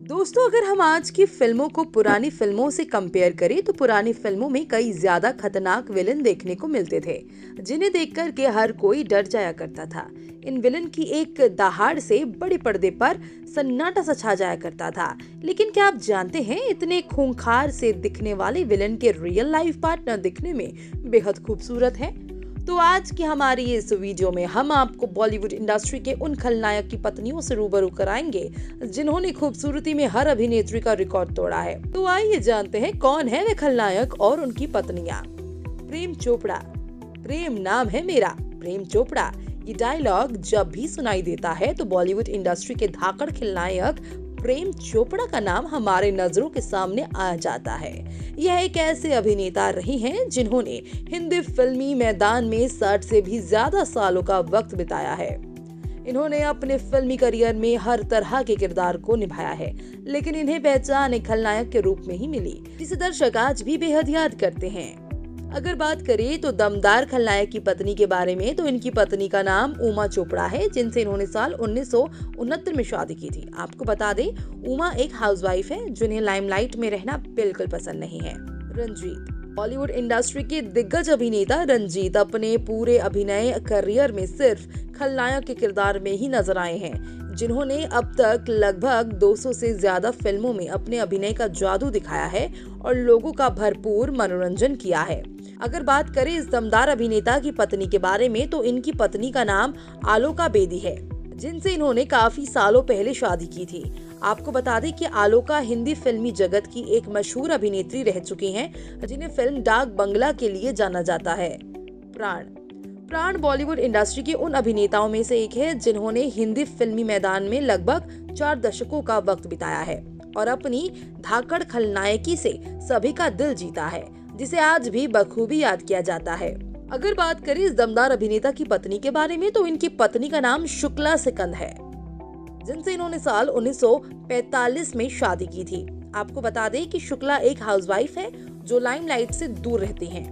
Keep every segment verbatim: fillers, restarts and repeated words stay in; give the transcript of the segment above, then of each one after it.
दोस्तों, अगर हम आज की फिल्मों को पुरानी फिल्मों से कंपेयर करें तो पुरानी फिल्मों में कई ज्यादा खतरनाक विलन देखने को मिलते थे, जिन्हें देखकर के हर कोई डर जाया करता था। इन विलन की एक दहाड़ से बड़े पर्दे पर सन्नाटा सा छा जाया करता था। लेकिन क्या आप जानते हैं, इतने खूंखार से दिखने वाले विलन के रियल लाइफ पार्टनर दिखने में बेहद खूबसूरत है। तो आज की हमारी इस वीडियो में हम आपको बॉलीवुड इंडस्ट्री के उन खलनायक की पत्नियों से रूबरू कराएंगे जिन्होंने खूबसूरती में हर अभिनेत्री का रिकॉर्ड तोड़ा है। तो आइए जानते हैं कौन है वे खलनायक और उनकी पत्नियां। प्रेम चोपड़ा। प्रेम नाम है मेरा, प्रेम चोपड़ा। ये डायलॉग जब भी सुनाई देता है तो बॉलीवुड इंडस्ट्री के धाकड़ खलनायक प्रेम चोपड़ा का नाम हमारे नजरों के सामने आ जाता है। यह एक ऐसे अभिनेता रही हैं जिन्होंने हिंदी फिल्मी मैदान में साठ से भी ज्यादा सालों का वक्त बिताया है। इन्होंने अपने फिल्मी करियर में हर तरह के किरदार को निभाया है, लेकिन इन्हें पहचान एक खलनायक के रूप में ही मिली, जिसे दर्शक आज भी बेहद याद करते हैं। अगर बात करें तो दमदार खलनायक की पत्नी के बारे में, तो इनकी पत्नी का नाम उमा चोपड़ा है, जिनसे इन्होंने साल उन्नीस सौ उनहत्तर में शादी की थी। आपको बता दें, उमा एक हाउसवाइफ है जिन्हें लाइमलाइट में रहना बिल्कुल पसंद नहीं है। रंजीत। बॉलीवुड इंडस्ट्री के दिग्गज अभिनेता रंजीत अपने पूरे अभिनय करियर में सिर्फ खलनायक के किरदार में ही नजर आए हैं, जिन्होंने अब तक लगभग दो सौ से ज्यादा फिल्मों में अपने अभिनय का जादू दिखाया है और लोगों का भरपूर मनोरंजन किया है। अगर बात करें इस दमदार अभिनेता की पत्नी के बारे में, तो इनकी पत्नी का नाम आलोका बेदी है, जिनसे इन्होंने काफी सालों पहले शादी की थी। आपको बता दें कि आलोका हिंदी फिल्मी जगत की एक मशहूर अभिनेत्री रह चुकी हैं, जिन्हें फिल्म डाक बंगला के लिए जाना जाता है। प्राण। प्राण बॉलीवुड इंडस्ट्री के उन अभिनेताओं में से एक है जिन्होंने हिंदी फिल्मी मैदान में लगभग चार दशकों का वक्त बिताया है और अपनी धाकड़ खलनायकी से सभी का दिल जीता है, जिसे आज भी बखूबी याद किया जाता है। अगर बात करें इस दमदार अभिनेता की पत्नी के बारे में, तो इनकी पत्नी का नाम शुक्ला सिकंद है, जिनसे इन्होंने साल उन्नीस सौ पैंतालीस में शादी की थी। आपको बता दें कि शुक्ला एक हाउसवाइफ है जो लाइमलाइट से दूर रहती हैं।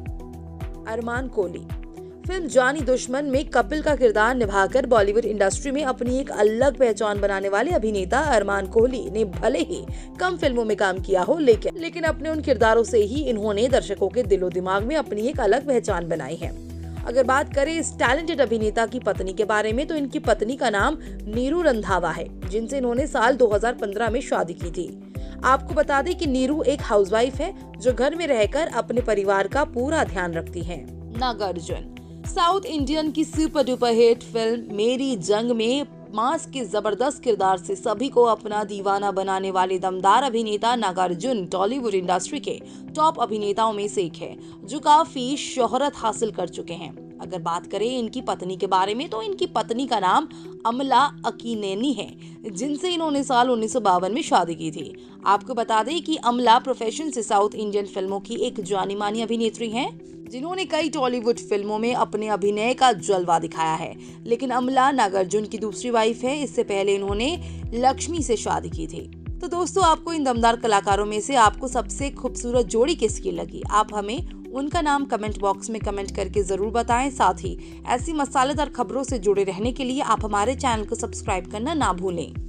अरमान कोहली। फिल्म जानी दुश्मन में कपिल का किरदार निभाकर बॉलीवुड इंडस्ट्री में अपनी एक अलग पहचान बनाने वाले अभिनेता अरमान कोहली ने भले ही कम फिल्मों में काम किया हो, लेकिन लेकिन अपने उन किरदारों से ही इन्होंने दर्शकों के दिलो दिमाग में अपनी एक अलग पहचान बनाई है। अगर बात करें इस टैलेंटेड अभिनेता की पत्नी के बारे में, तो इनकी पत्नी का नाम नीरू रंधावा है, जिनसे इन्होंने साल दो हज़ार पंद्रह में शादी की थी। आपको बता दें कि नीरू एक हाउसवाइफ है जो घर में रहकर अपने परिवार का पूरा ध्यान रखती है। नागार्जुन। साउथ इंडियन की super duper hit film Meri Jung में मास्ट के जबरदस्त किरदार से सभी को अपना दीवाना बनाने वाले दमदार अभिनेता नागार्जुन टॉलीवुड इंडस्ट्री के टॉप अभिनेताओं में से एक है, जो काफी शोहरत हासिल कर चुके हैं। अगर बात करें इनकी पत्नी के बारे में, तो इनकी पत्नी का नाम अमला अकीनेनी है, जिनसे इन्होंने साल उन्नीस सौ बावन में शादी की थी। आपको बता दें कि अमला प्रोफेशन से साउथ इंडियन फिल्मों की एक जानी मानी अभिनेत्री हैं, जिन्होंने कई टॉलीवुड फिल्मों में अपने अभिनय का जलवा दिखाया है। लेकिन अमला नागार्जुन की दूसरी वाइफ है। इससे पहले इन्होंने लक्ष्मी से शादी की थी। तो दोस्तों, आपको इन दमदार कलाकारों में से आपको सबसे खूबसूरत जोड़ी किसकी लगी? आप हमें उनका नाम कमेंट बॉक्स में कमेंट करके जरूर बताएं। साथ ही ऐसी मसालेदार खबरों से जुड़े रहने के लिए आप हमारे चैनल को सब्सक्राइब करना ना भूलें।